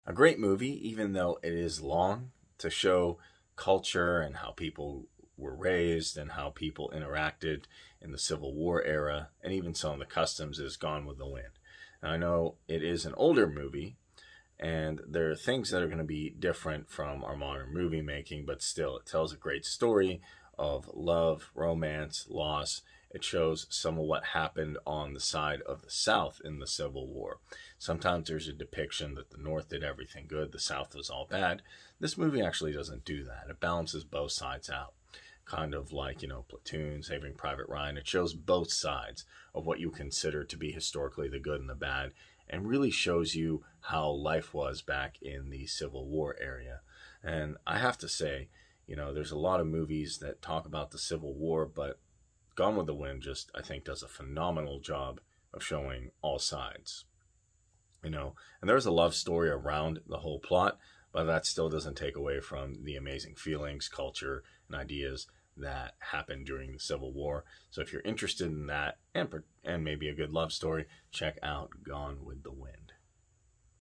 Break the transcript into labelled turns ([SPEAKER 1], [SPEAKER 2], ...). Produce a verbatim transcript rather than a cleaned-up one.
[SPEAKER 1] A great movie, even though it is long, to show culture and how people were raised and how people interacted in the Civil War era, and even some of the customs, is Gone with the Wind. Now, I know it is an older movie, and there are things that are going to be different from our modern movie making, but still, it tells a great story of love, romance, loss. It shows some of what happened on the side of the South in the Civil War. Sometimes there's a depiction that the North did everything good, the South was all bad. This movie actually doesn't do that. It balances both sides out. Kind of like, you know, Platoon, Saving Private Ryan. It shows both sides of what you consider to be historically the good and the bad, and really shows you how life was back in the Civil War area. And I have to say, you know, there's a lot of movies that talk about the Civil War, but Gone with the Wind just, I think, does a phenomenal job of showing all sides. You know, and there's a love story around the whole plot, but that still doesn't take away from the amazing feelings, culture, and ideas that happened during the Civil War. So if you're interested in that and, and maybe a good love story, check out Gone with the Wind.